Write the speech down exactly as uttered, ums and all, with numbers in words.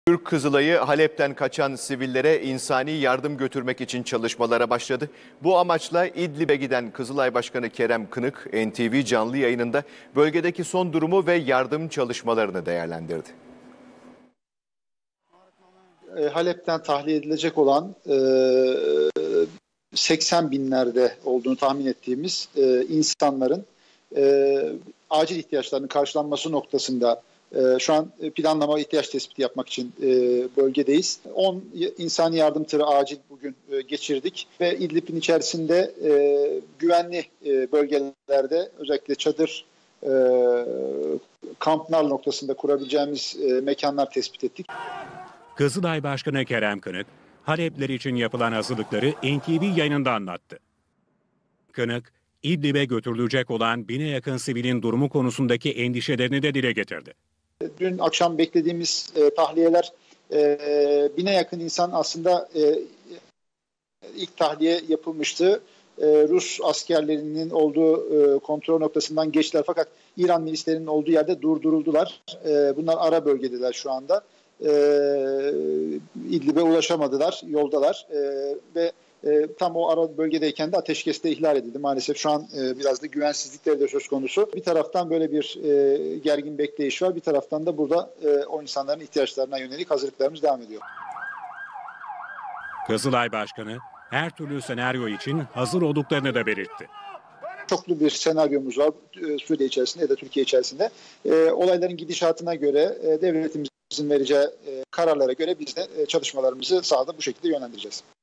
Türk Kızılay'ı Halep'ten kaçan sivillere insani yardım götürmek için çalışmalara başladı. Bu amaçla İdlib'e giden Kızılay Başkanı Kerem Kınık, N T V canlı yayınında bölgedeki son durumu ve yardım çalışmalarını değerlendirdi. Halep'ten tahliye edilecek olan seksen binlerde olduğunu tahmin ettiğimiz insanların acil ihtiyaçlarının karşılanması noktasında şu an planlama ve ihtiyaç tespiti yapmak için bölgedeyiz. on insani yardım tırı acil bugün geçirdik ve İdlib'in içerisinde güvenli bölgelerde özellikle çadır kamplar noktasında kurabileceğimiz mekanlar tespit ettik. Kızılay Başkanı Kerem Kınık, Halepler için yapılan hazırlıkları N T V yayınında anlattı. Kınık, İdlib'e götürülecek olan bine yakın sivilin durumu konusundaki endişelerini de dile getirdi. Dün akşam beklediğimiz e, tahliyeler e, bine yakın insan aslında e, ilk tahliye yapılmıştı. E, Rus askerlerinin olduğu e, kontrol noktasından geçtiler fakat İran milislerinin olduğu yerde durduruldular. E, bunlar ara bölgedeler şu anda. E, İdlib'e ulaşamadılar, yoldalar e, ve E, tam o ara bölgedeyken de ateşkes de ihlal edildi. Maalesef şu an e, biraz da güvensizlikleri de söz konusu. Bir taraftan böyle bir e, gergin bekleyiş var. Bir taraftan da burada e, o insanların ihtiyaçlarına yönelik hazırlıklarımız devam ediyor. Kızılay Başkanı her türlü senaryo için hazır olduklarını da belirtti. Çoklu bir senaryomuz var e, Suriye içerisinde ya da Türkiye içerisinde. E, olayların gidişatına göre e, devletimizin vereceği e, kararlara göre biz de e, çalışmalarımızı sahada bu şekilde yönlendireceğiz.